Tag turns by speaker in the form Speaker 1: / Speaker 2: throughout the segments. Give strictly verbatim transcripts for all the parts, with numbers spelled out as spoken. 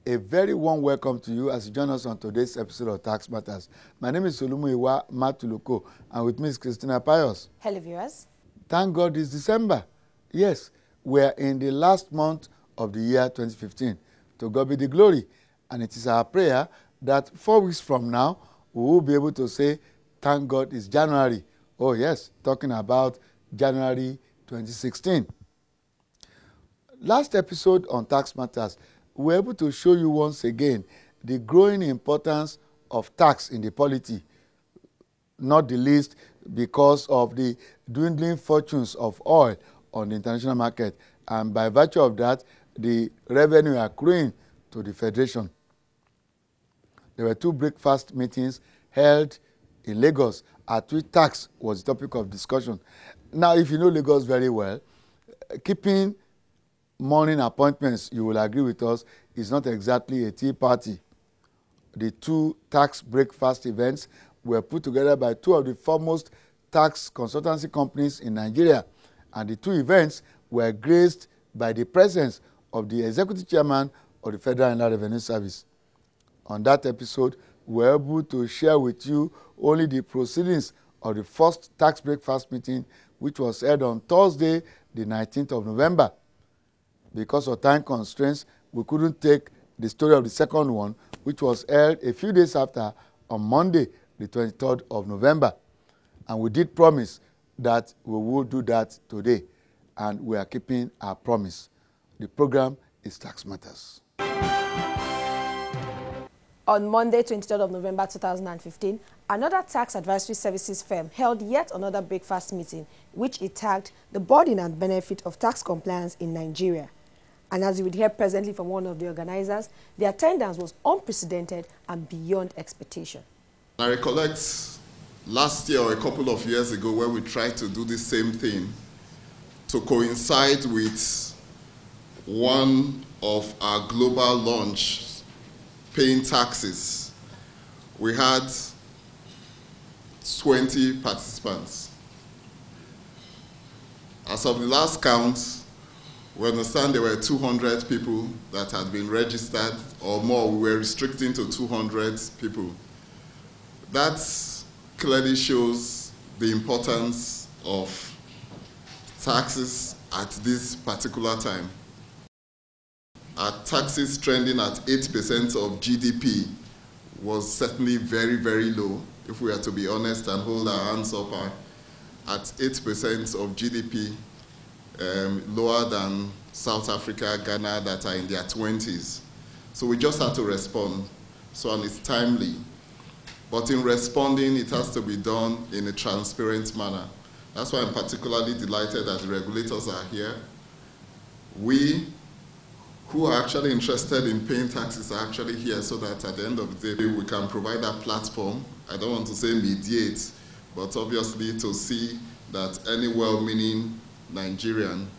Speaker 1: A very warm welcome to you as you join us on today's episode of Tax Matters. My name is Solumuyiwa Matuluko, and with me is Christina Pius.
Speaker 2: Hello, viewers.
Speaker 1: Thank God it's December. Yes, we're in the last month of the year twenty fifteen. To God be the glory. And it is our prayer that four weeks from now, we will be able to say, thank God it's January. Oh yes, talking about January twenty sixteen. Last episode on Tax Matters, we were able to show you once again the growing importance of tax in the polity, not the least because of the dwindling fortunes of oil on the international market, and by virtue of that, the revenue accruing to the Federation. There were two breakfast meetings held in Lagos at which tax was the topic of discussion. Now, if you know Lagos very well, keeping morning appointments, you will agree with us, is not exactly a tea party. The two tax breakfast events were put together by two of the foremost tax consultancy companies in Nigeria, and the two events were graced by the presence of the executive chairman of the Federal Inland Revenue Service. On that episode, we were able to share with you only the proceedings of the first tax breakfast meeting, which was held on Thursday, the nineteenth of November. Because of time constraints, we couldn't take the story of the second one, which was held a few days after on Monday, the twenty-third of November. And we did promise that we will do that today, and we are keeping our promise. The program is Tax Matters.
Speaker 2: On Monday, twenty-third of November two thousand fifteen, another tax advisory services firm held yet another breakfast meeting, which it tagged the burden and benefit of tax compliance in Nigeria. And as you would hear presently from one of the organizers, the attendance was unprecedented and beyond expectation.
Speaker 3: I recollect last year or a couple of years ago where we tried to do the same thing to coincide with one of our global launch, paying taxes. We had twenty participants. As of the last count, we understand there were two hundred people that had been registered or more. We were restricting to two hundred people. That clearly shows the importance of taxes at this particular time. Our taxes trending at eight percent of G D P was certainly very, very low, if we are to be honest and hold our hands up high. At eight percent of G D P, um, lower than South Africa, Ghana, that are in their twenties. So we just had to respond, so and it's timely. But in responding, it has to be done in a transparent manner. That's why I'm particularly delighted that the regulators are here. We who are actually interested in paying taxes are actually here so that at the end of the day, we can provide that platform. I don't want to say mediate, but obviously to see that any well-meaning Nigerian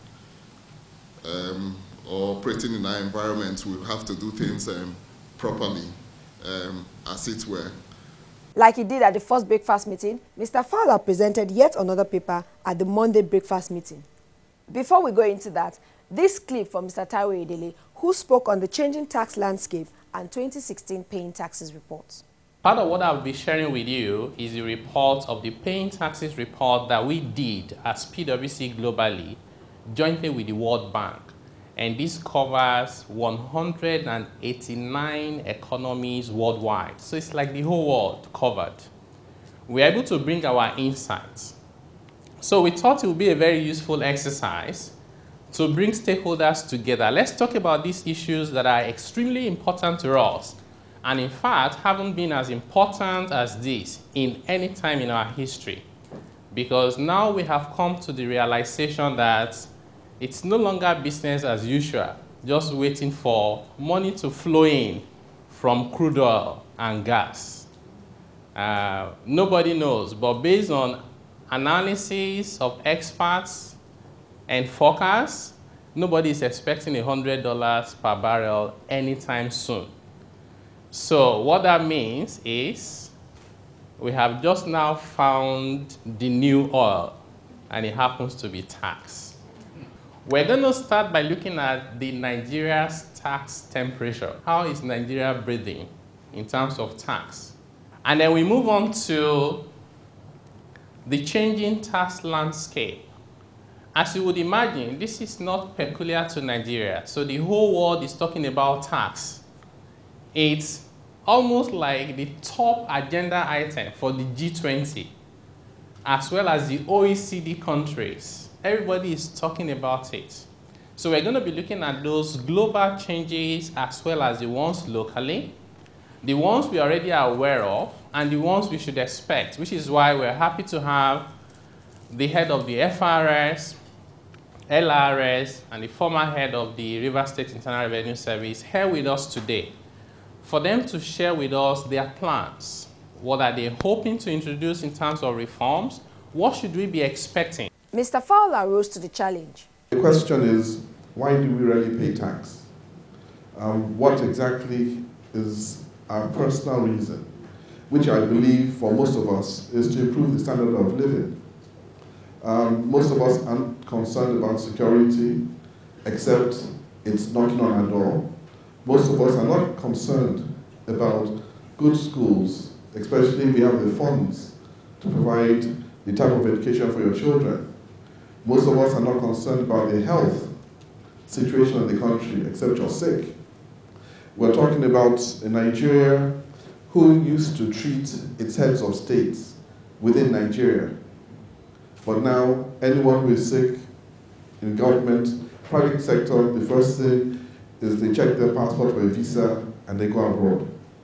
Speaker 3: um, or operating in our environment will have to do things um, properly, um, as it were.
Speaker 2: Like he did at the first breakfast meeting, Mister Fowler presented yet another paper at the Monday breakfast meeting. Before we go into that, this clip from Mister Taiwo Edele, who spoke on the changing tax landscape and twenty sixteen paying taxes reports.
Speaker 4: Part of what I'll be sharing with you is the report of the paying taxes report that we did as P W C globally, jointly with the World Bank. And this covers one hundred eighty-nine economies worldwide. So it's like the whole world covered. We're able to bring our insights. So we thought it would be a very useful exercise to bring stakeholders together. Let's talk about these issues that are extremely important to us, and in fact haven't been as important as this in any time in our history. Because now we have come to the realization that it's no longer business as usual, just waiting for money to flow in from crude oil and gas. Uh, nobody knows, but based on analysis of experts and forecasts, nobody is expecting one hundred dollars per barrel anytime soon. So what that means is we have just now found the new oil, and it happens to be tax. We're going to start by looking at the Nigeria's tax temperature. How is Nigeria breathing in terms of tax? And then we move on to the changing tax landscape. As you would imagine, this is not peculiar to Nigeria. So the whole world is talking about tax. It's almost like the top agenda item for the G twenty, as well as the O E C D countries. Everybody is talking about it. So we're going to be looking at those global changes as well as the ones locally, the ones we already are aware of, and the ones we should expect, which is why we're happy to have the head of the F R S, L R S, and the former head of the Rivers State Internal Revenue Service here with us today for them to share with us their plans. What are they hoping to introduce in terms of reforms? What should we be expecting?
Speaker 2: Mister Fowler rose to the challenge.
Speaker 5: The question is, why do we really pay tax? Um, what exactly is our personal reason, which I believe for most of us is to improve the standard of living. Um, most of us aren't concerned about security, except it's knocking on our door. Most of us are not concerned about good schools, especially if we have the funds to provide the type of education for your children. Most of us are not concerned about the health situation in the country, except you're sick. We're talking about a Nigeria who used to treat its heads of states within Nigeria. But now, anyone who is sick in government, private sector, the first thing is they check their passport for a visa and they go abroad.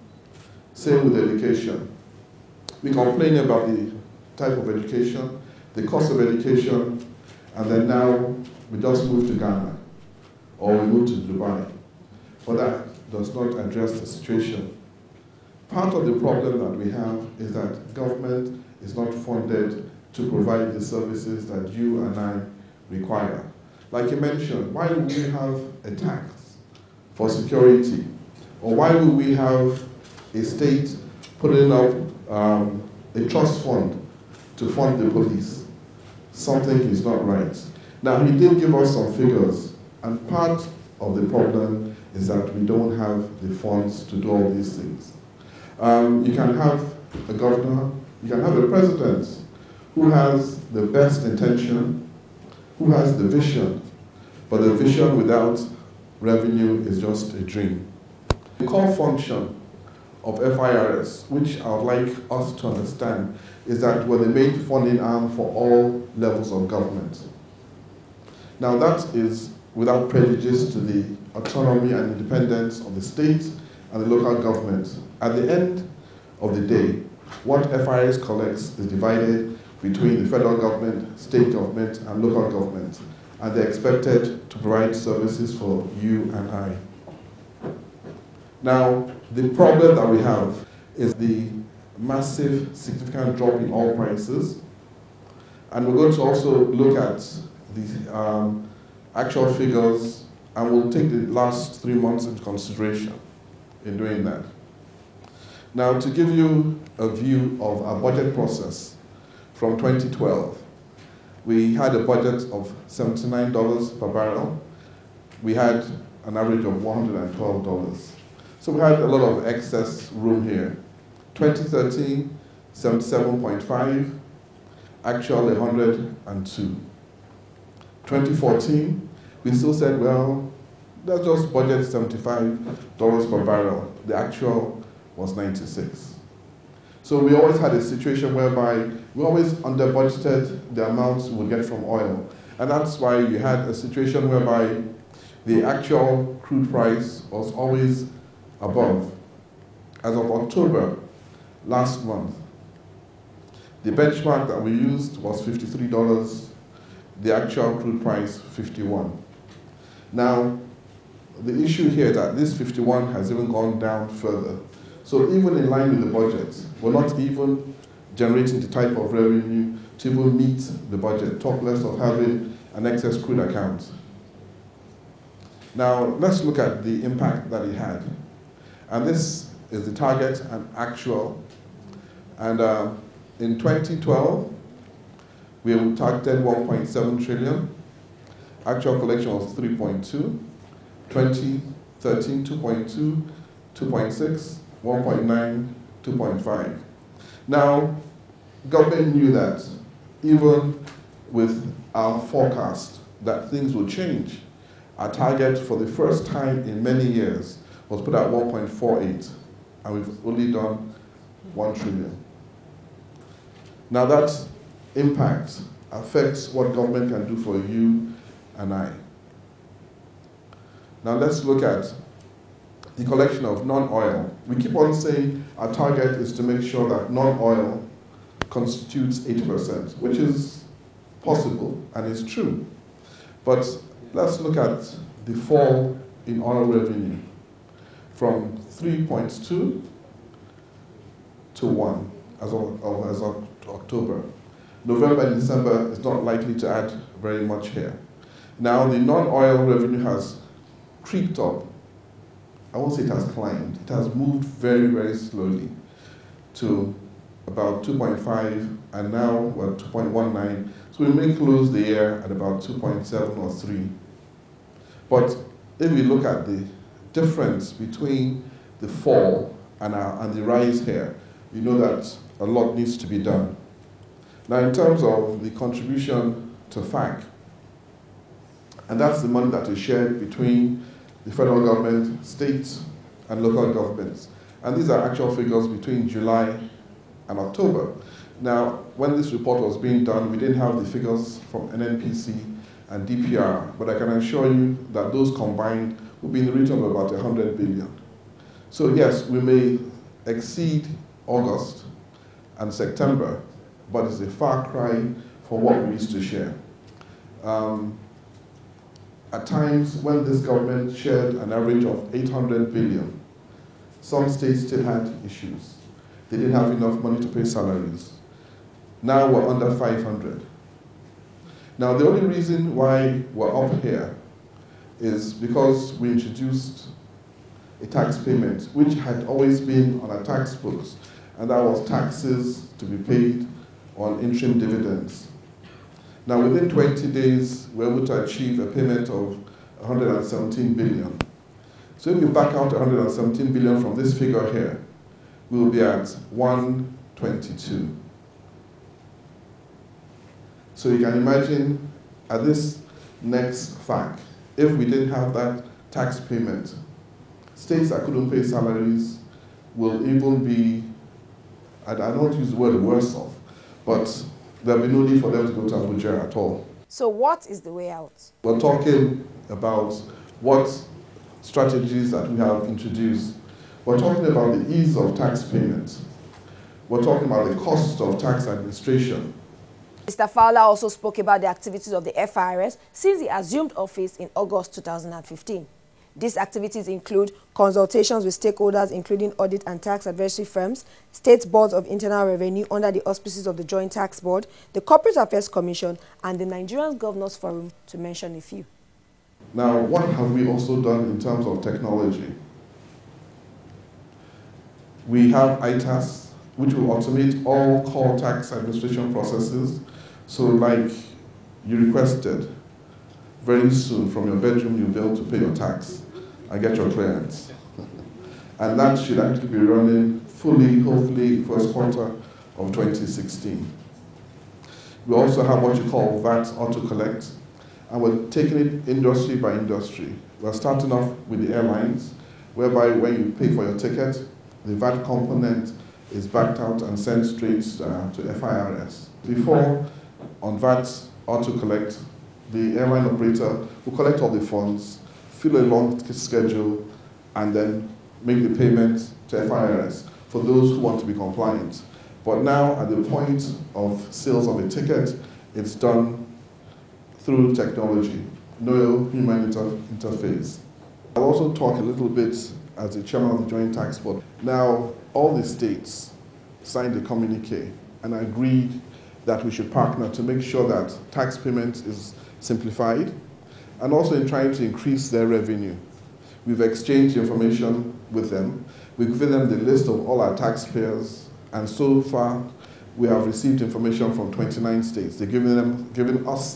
Speaker 5: Same with education. We complain about the type of education, the cost of education, and then now we just move to Ghana or we move to Dubai. But that does not address the situation. Part of the problem that we have is that government is not funded to provide the services that you and I require. Like you mentioned, why do we have a tax for security? Or why would we have a state putting up um, a trust fund to fund the police? Something is not right. Now, he did give us some figures, and part of the problem is that we don't have the funds to do all these things. Um, you can have a governor, you can have a president who has the best intention, who has the vision, but the vision without revenue is just a dream. The core function of F I R S, which I would like us to understand, is that we're the main funding arm for all levels of government. Now that is without prejudice to the autonomy and independence of the state and the local government. At the end of the day, what F I R S collects is divided between the federal government, state government, and local government, and they're expected to provide services for you and I. Now, the problem that we have is the massive, significant drop in oil prices, and we're going to also look at the um, actual figures, and we'll take the last three months into consideration in doing that. Now, to give you a view of our budget process from twenty twelve, we had a budget of seventy-nine dollars per barrel. We had an average of one hundred twelve dollars. So we had a lot of excess room here. twenty thirteen, seventy-seven point five, actual one hundred two. twenty fourteen, we still said, well, let's just budget seventy-five dollars per barrel. The actual was ninety-six. So we always had a situation whereby we always under budgeted the amounts we would get from oil. And that's why you had a situation whereby the actual crude price was always above. As of October last month, the benchmark that we used was fifty-three dollars, the actual crude price fifty-one dollars. Now, the issue here is that this fifty-one has even gone down further. So even in line with the budget, we're not even generating the type of revenue to even meet the budget, talk less of having an excess crude account. Now, let's look at the impact that it had. And this is the target and actual. And uh, in twenty twelve, we targeted one point seven trillion. actual collection was three point two, twenty thirteen two point two, two point six, one point nine, two point five. Now, government knew that even with our forecast that things would change, our target for the first time in many years was put at one point four eight, and we've only done one trillion. Now that impact affects what government can do for you and I. Now let's look at the collection of non-oil. We keep on saying our target is to make sure that non-oil constitutes eighty percent, which is possible and is true. But let's look at the fall in oil revenue from three point two to one as of, of, as of October. November and December is not likely to add very much here. Now the non-oil revenue has creeped up. I won't say it has climbed. It has moved very, very slowly to about two point five, and now we're at two point one nine. So we may close the year at about two point seven or three. But if we look at the difference between the fall and, our, and the rise here, we know that a lot needs to be done. Now, in terms of the contribution to F A C, and that's the money that is shared between the federal government, states, and local governments. And these are actual figures between July and October. Now, when this report was being done, we didn't have the figures from N N P C and D P R, but I can assure you that those combined will be in the region of about one hundred billion. So yes, we may exceed August and September, but it's a far cry from what we used to share. Um, at times, when this government shared an average of eight hundred billion, some states still had issues. They didn't have enough money to pay salaries. Now we're under five hundred. Now the only reason why we're up here is because we introduced a tax payment, which had always been on our tax books, and that was taxes to be paid on interim dividends. Now within twenty days, we were able to achieve a payment of one hundred seventeen billion. So if we back out one hundred seventeen billion from this figure here, we will be at one twenty-two. So you can imagine at this next F A C, if we didn't have that tax payment, states that couldn't pay salaries will even be, I don't use the word worse off, but there'll be no need for them to go to Abuja at all.
Speaker 2: So what is the way out?
Speaker 5: We're talking about what strategies that we have introduced. We're talking about the ease of tax payment. We're talking about the cost of tax administration.
Speaker 2: Mister Fowler also spoke about the activities of the F I R S since he assumed office in August two thousand fifteen. These activities include consultations with stakeholders, including audit and tax advisory firms, state boards of internal revenue under the auspices of the Joint Tax Board, the Corporate Affairs Commission, and the Nigerian Governors Forum, to mention a few.
Speaker 5: Now, what have we also done in terms of technology? We have I T A S, which will automate all core tax administration processes. So like you requested, very soon from your bedroom you'll be able to pay your tax and get your clearance. And that should actually be running fully, hopefully, first quarter of twenty sixteen. We also have what you call V A T Auto Collect, and we're taking it industry by industry. We're starting off with the airlines, whereby when you pay for your ticket, the V A T component is backed out and sent straight uh, to F I R S. Before, on V A T Auto Collect, the airline operator will collect all the funds, fill a long schedule, and then make the payment to F I R S for those who want to be compliant. But now, at the point of sales of a ticket, it's done through technology, no human inter interface. I'll also talk a little bit as the chairman of the Joint Tax Board. Now, all the states signed a communique and agreed that we should partner to make sure that tax payment is simplified, and also in trying to increase their revenue. We've exchanged information with them. We've given them the list of all our taxpayers, and so far we have received information from twenty-nine states. They've given, them, given us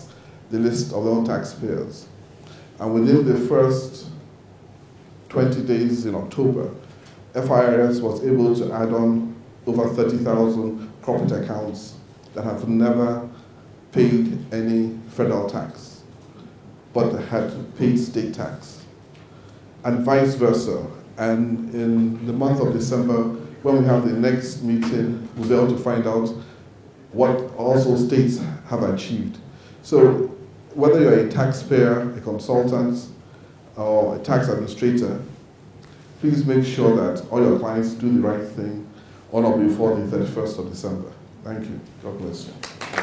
Speaker 5: the list of non-taxpayers. And within the first twenty days in October, F I R S was able to add on over thirty thousand corporate accounts that have never paid any federal tax, but had paid state tax, and vice versa. And in the month of December, when we have the next meeting, we'll be able to find out what also states have achieved. So whether you're a taxpayer, a consultant, or a tax administrator, please make sure that all your clients do the right thing on or before the thirty-first of December. Thank you. God bless you.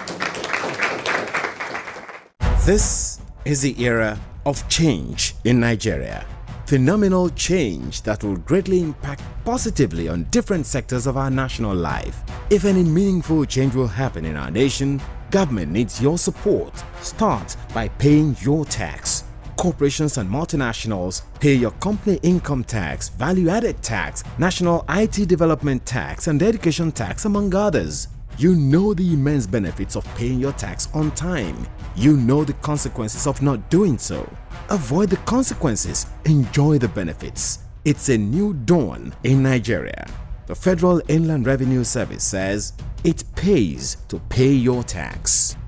Speaker 6: This is the era of change in Nigeria. Phenomenal change that will greatly impact positively on different sectors of our national life. If any meaningful change will happen in our nation, government needs your support. Start by paying your tax. Corporations and multinationals pay your company income tax, value-added tax, national I T development tax, and education tax, among others. You know the immense benefits of paying your tax on time. You know the consequences of not doing so. Avoid the consequences, enjoy the benefits. It's a new dawn in Nigeria. The Federal Inland Revenue Service says it pays to pay your tax.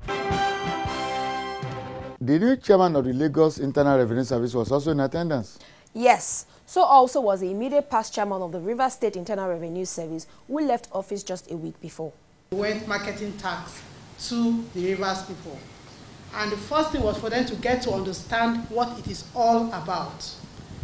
Speaker 1: The new chairman of the Lagos Internal Revenue Service was also in attendance.
Speaker 2: Yes, so also was the immediate past chairman of the Rivers State Internal Revenue Service, who left office just a week before.
Speaker 7: We went marketing tax to the Rivers people. And the first thing was for them to get to understand what it is all about.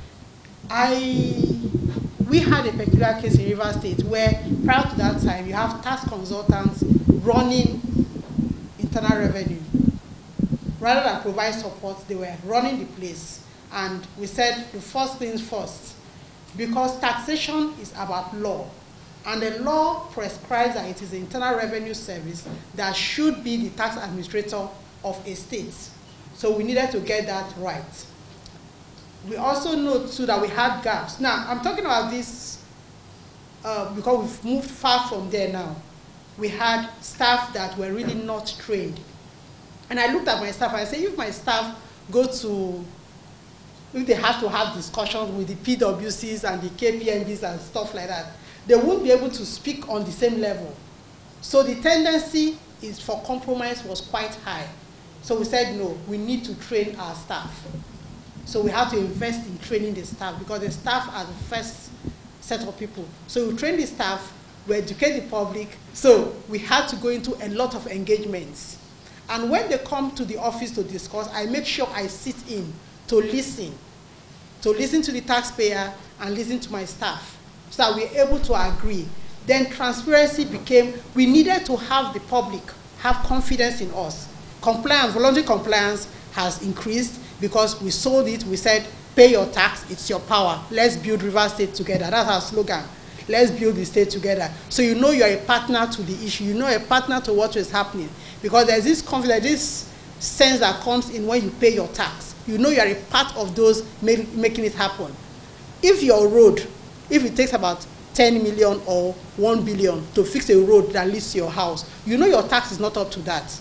Speaker 7: I, we had a peculiar case in Rivers State where prior to that time, you have tax consultants running internal revenue. Rather than provide support, they were running the place. And we said the first things first, because taxation is about law. And the law prescribes that it is the Internal Revenue Service that should be the tax administrator of a state. So we needed to get that right. We also know too that we had gaps. Now, I'm talking about this uh, because we've moved far from there now. We had staff that were really not trained. And I looked at my staff and I said, if my staff go to, if they have to have discussions with the P W Cs and the K P M Bs and stuff like that, they won't be able to speak on the same level. So the tendency is for compromise was quite high. So we said, no, we need to train our staff. So we have to invest in training the staff because the staff are the first set of people. So we train the staff, we educate the public. So we had to go into a lot of engagements. And when they come to the office to discuss, I make sure I sit in to listen, to listen to the taxpayer and listen to my staff, so that we're able to agree. Then transparency became, we needed to have the public have confidence in us. Compliance, voluntary compliance has increased because we sold it, we said, pay your tax, it's your power. Let's build Rivers State together. That's our slogan. Let's build the state together. So you know you're a partner to the issue, you know a partner to what is happening. Because there's this confidence, this sense that comes in when you pay your tax. You know you're a part of those make, making it happen. If your road, if it takes about ten million or one billion to fix a road that leads to your house, you know your tax is not up to that.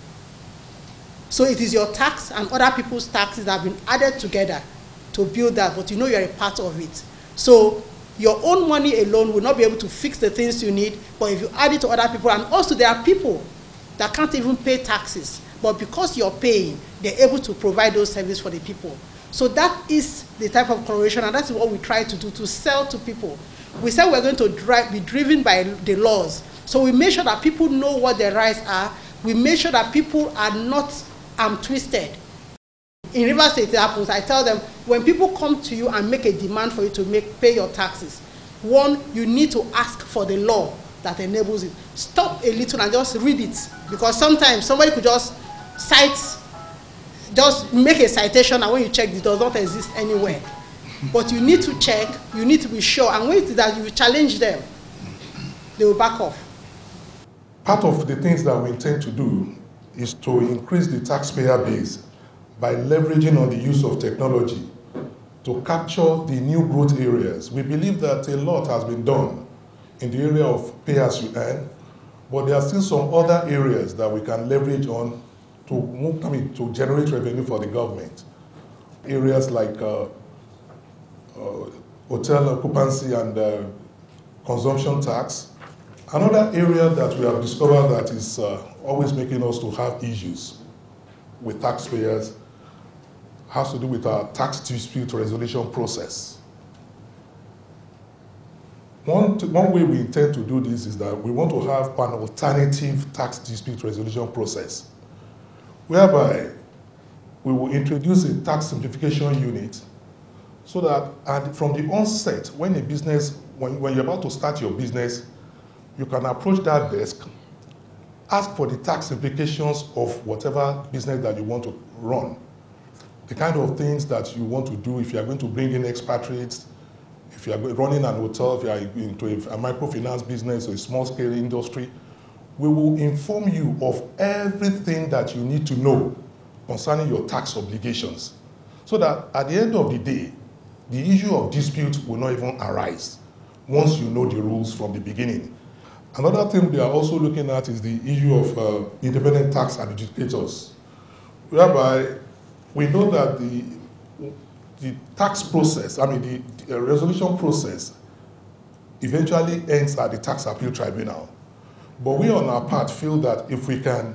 Speaker 7: So it is your tax and other people's taxes that have been added together to build that, but you know you're a part of it. So your own money alone will not be able to fix the things you need, but if you add it to other people, and also there are people that can't even pay taxes, but because you're paying, they're able to provide those services for the people. So that is the type of collaboration, and that's what we try to do, to sell to people. We said we're going to drive, be driven by the laws. So we make sure that people know what their rights are. We make sure that people are not um, twisted. In Rivers State, it happens. I tell them, when people come to you and make a demand for you to make, pay your taxes, one, you need to ask for the law that enables it. Stop a little and just read it. Because sometimes somebody could just cite, just make a citation, and when you check, it does not exist anywhere. But you need to check, you need to be sure, and when it is that you challenge them, they will back off.
Speaker 8: Part of the things that we intend to do is to increase the taxpayer base by leveraging on the use of technology to capture the new growth areas. We believe that a lot has been done in the area of pay as you earn, but there are still some other areas that we can leverage on to move, I mean, to generate revenue for the government. Areas like uh, uh, hotel occupancy and uh, consumption tax. Another area that we have discovered that is uh, always making us to have issues with taxpayers has to do with our tax dispute resolution process. One, one way we intend to do this is that we want to have an alternative tax dispute resolution process, whereby we will introduce a tax simplification unit so that and from the onset, when a business, when, when you're about to start your business, you can approach that desk, ask for the tax implications of whatever business that you want to run, the kind of things that you want to do if you are going to bring in expatriates, if you are running an hotel, if you are into a microfinance business or a small-scale industry. We will inform you of everything that you need to know concerning your tax obligations, so that at the end of the day, the issue of dispute will not even arise once you know the rules from the beginning. Another thing we are also looking at is the issue of uh, independent tax adjudicators, whereby we know that the, the tax process, I mean the, the resolution process eventually ends at the tax appeal tribunal. But we on our part feel that if we can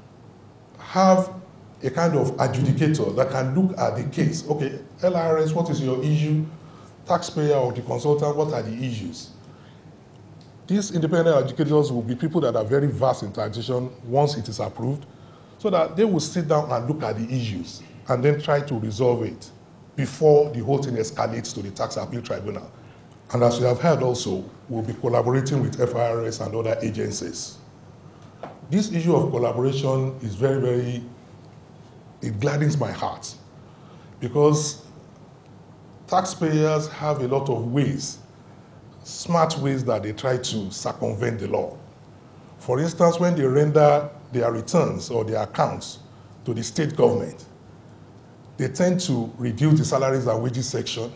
Speaker 8: have a kind of adjudicator that can look at the case, okay, L I R S, what is your issue? Taxpayer or the consultant, what are the issues? These independent adjudicators will be people that are very vast in taxation once it is approved, so that they will sit down and look at the issues and then try to resolve it before the whole thing escalates to the tax appeal tribunal. And as you have heard also, we'll be collaborating with F I R S and other agencies. This issue of collaboration is very, very, it gladdens my heart, because taxpayers have a lot of ways, smart ways that they try to circumvent the law. For instance, when they render their returns or their accounts to the state government, they tend to reduce the salaries and wages section,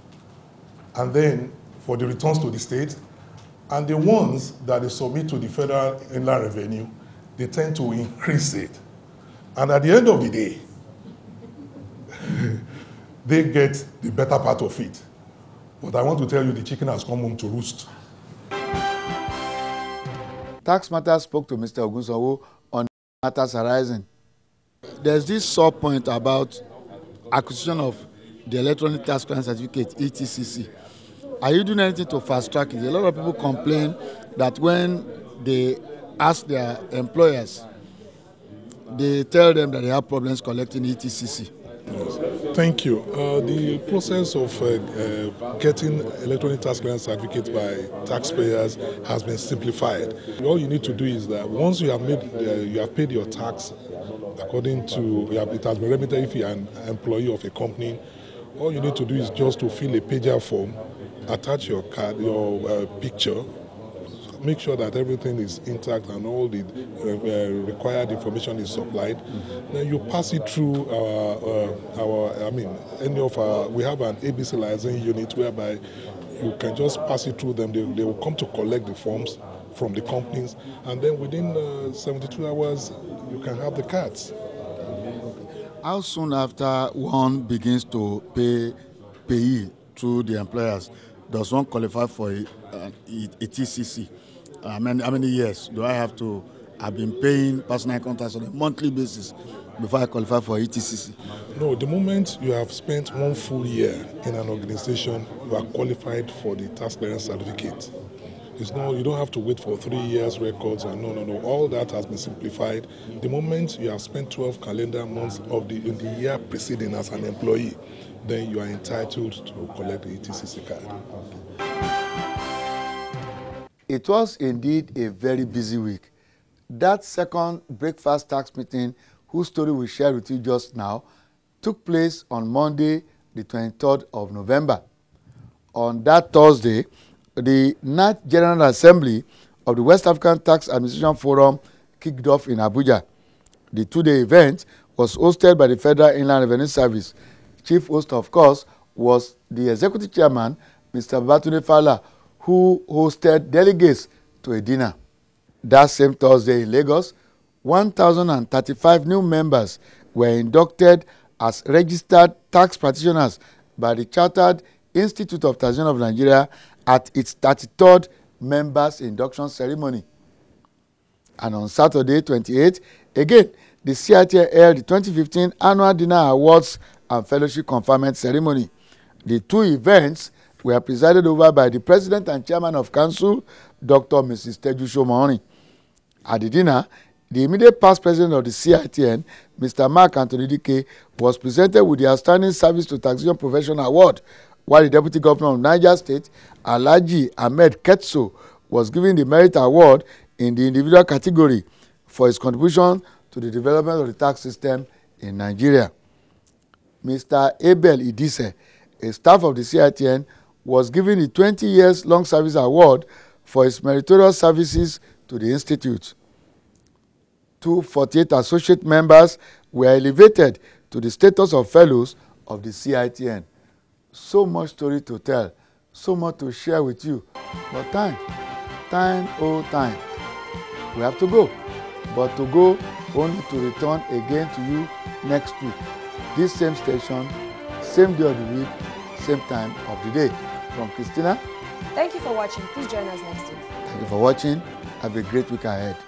Speaker 8: and then for the returns to the state, and the ones that they submit to the Federal Inland Revenue, they tend to increase it. And at the end of the day, they get the better part of it. But I want to tell you, the chicken has come home to roost.
Speaker 1: Tax Matters spoke to Mister Ogunsanwo on matters arising. There's this sore point about acquisition of the electronic tax clearance certificate, E T C C. Are you doing anything to fast track it? A lot of people complain that when they ask their employers, they tell them that they have problems collecting E T C C.
Speaker 8: Thank you. Uh, the process of uh, uh, getting electronic tax clearance certificates by taxpayers has been simplified. All you need to do is that once you have made, uh, you have paid your tax according to, you have, it has been remitted if you are an employee of a company. All you need to do is just to fill a pager form, attach your card, your uh, picture, make sure that everything is intact and all the uh, required information is supplied. Mm-hmm. Then you pass it through our, uh, our, I mean, any of our, we have an A B C licensing unit whereby you can just pass it through them. They, they will come to collect the forms from the companies, and then within uh, seventy-two hours, you can have the cards.
Speaker 1: How soon after one begins to pay payee through the employers does one qualify for a, a, a T C C? How many, how many years do I have to have been paying personal contracts on a monthly basis before I qualify for E T C C?
Speaker 8: No, the moment you have spent one full year in an organization, you are qualified for the tax clearance certificate. It's not, you don't have to wait for three years records, and no, no, no. All that has been simplified. The moment you have spent twelve calendar months of the in the year preceding as an employee, then you are entitled to collect the E T C C card.
Speaker 1: It was indeed a very busy week. That second breakfast tax meeting, whose story we shared with you just now, took place on Monday, the twenty-third of November. On that Thursday, the ninth General Assembly of the West African Tax Administration Forum kicked off in Abuja. The two-day event was hosted by the Federal Inland Revenue Service. Chief host, of course, was the Executive Chairman, Mister Babatunde Fowler, who hosted delegates to a dinner. That same Thursday in Lagos, one thousand thirty-five new members were inducted as registered tax practitioners by the Chartered Institute of Taxation of Nigeria at its thirty-third members induction ceremony. And on Saturday, twenty-eighth, again, the C I T N held the twenty fifteen Annual Dinner Awards and Fellowship Conferment Ceremony. The two events were presided over by the President and Chairman of Council, Doctor Missus Tejusho Mahoney. At the dinner, the immediate past president of the C I T N, Mister Mark Anthony Dike, was presented with the Outstanding Service to Taxation Profession Award, while the Deputy Governor of Niger State, Alhaji Ahmed Ketso, was given the Merit Award in the individual category for his contribution to the development of the tax system in Nigeria. Mister Abel Idise, a staff of the C I T N, was given the twenty years long service award for his meritorious services to the institute. two hundred forty-eight associate members were elevated to the status of fellows of the C I T N. So much story to tell, so much to share with you, but time, time, oh time. We have to go, but to go only to return again to you next week. This same station, same day of the week, same time of the day. From Christina.
Speaker 2: Thank you for watching. Please join us next week.
Speaker 1: Thank you for watching. Have a great week ahead.